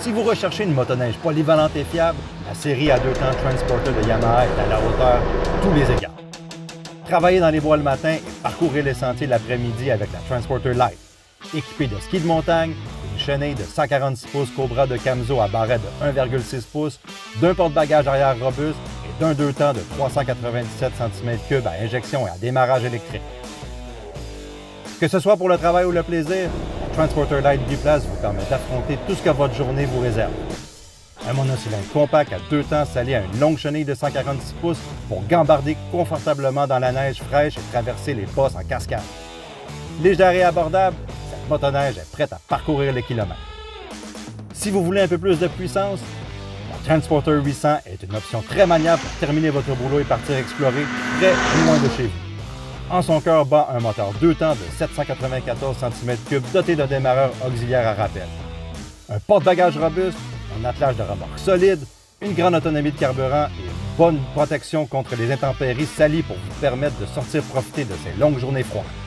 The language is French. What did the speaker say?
Si vous recherchez une motoneige polyvalente et fiable, la série à 2 temps Transporter de Yamaha est à la hauteur à tous les égards. Travaillez dans les bois le matin et parcourez les sentiers l'après-midi avec la Transporter Light. Équipée de ski de montagne, une chenille de 146 pouces Cobra de Camso à barrette de 1,6 pouces, d'un porte-bagages arrière robuste et d'un 2 temps de 397 cm3 à injection et à démarrage électrique. Que ce soit pour le travail ou le plaisir, la Transporter Light biplace vous permet d'affronter tout ce que votre journée vous réserve. Un monocylindre compact à 2 temps s'allie à une longue chenille de 146 pouces pour gambarder confortablement dans la neige fraîche et traverser les passes en cascade. Légère et abordable, cette motoneige est prête à parcourir les kilomètres. Si vous voulez un peu plus de puissance, la Transporter 800 est une option très maniable pour terminer votre boulot et partir explorer près ou loin de chez vous. En son cœur bat un moteur 2 temps de 794 cm3 doté d'un démarreur auxiliaire à rappel. Un porte-bagages robuste, un attelage de remorque solide, une grande autonomie de carburant et une bonne protection contre les intempéries s'allient pour vous permettre de sortir profiter de ces longues journées froides.